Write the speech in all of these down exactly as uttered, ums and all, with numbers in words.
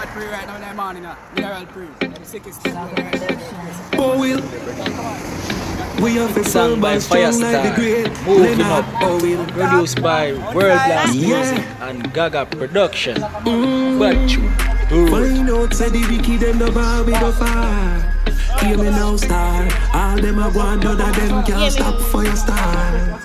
got pre right now in the morning. Uh. Mineral pre. The sickest thing. Oh, will. We have a Song by Firestar, Moving Up, produced by World Class Music and Gaga Production. Mm. But you find out, say the wicked and the bar we go far. Hear me now, star. All them a want, none of them can't stop Firestar.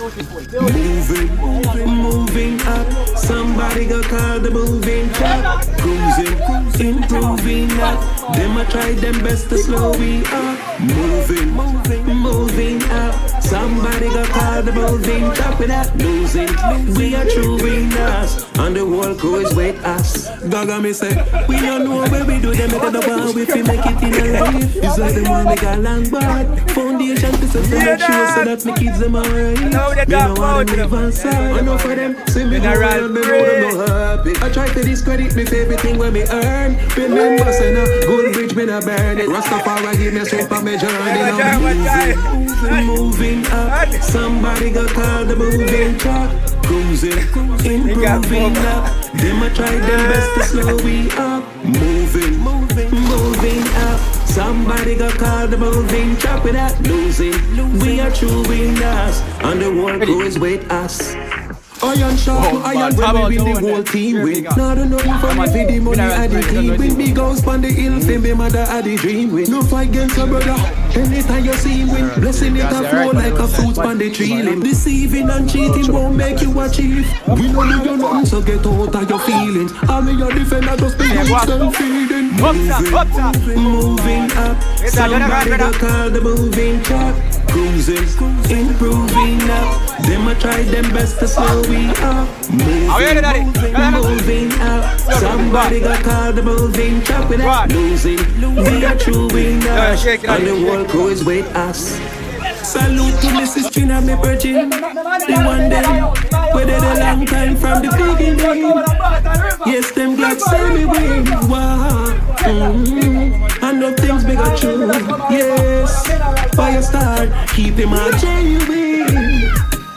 Moving, moving, moving up. Somebody go call the moving truck. Cruising, improving up. Them a try them best to slow we up. Moving, moving, moving up. Somebody go call the moving truck without losing. We are true winners, and the whole crew is with us. Gaga me say, we don't know where we do them. Make the bar we feel make it in a life. It's like the one make a long bad foundation to set the make sure so that my kids them alright. Me no want them live on side. I know for them, see me go around, me know them no happy. I try to discredit me for everything when me earn. Remember say no, gold bridge me no burn it. Rastafari give me strength for me journey. Now moving, moving up. Somebody go call the moving truck. Cruising, improving up. Them a try them best to slow we up. Moving, moving, moving up. Somebody go call the moving truck without losing. We are true winners, and the world crew is with us. Iron sharp, oh, iron when we win the whole team win. Now don't know for me for the money and the team win. Big house on the hill, for me mother had the dream win. No fight against a brother, anytime you see him win. Blessing it a flow like a fruit on the tree limb. Deceiving and cheating won't make you achieve. We know you don't know, so get out of your feelings. All me your defender just be instant feeding. Moving, moving up. Somebody go call the moving truck. Cruising, improving up. Them a try them best to slow we up. Moving, moving up. Somebody got call the moving truck without losing. We are true winners, and the whole crew is with us. Salute to Missus Trina, me virgin. The one them, waited a long time from the beginning. Yes, them glad say me win. Wow. Mm-hmm. I know things big are true. Yes, Firestar, keep him on genuine.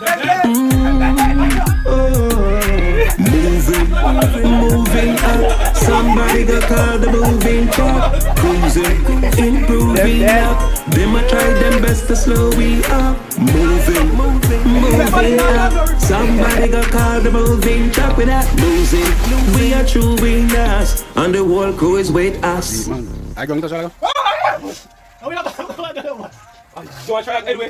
Mm, oh. Moving, moving up. Somebody go call the moving truck. Cruising, improving up. Them a try them best to slow we up. Moving, moving up. Somebody go call the moving truck without losing. We are true winners, and the whole crew is with us. I go to the so I try anyway.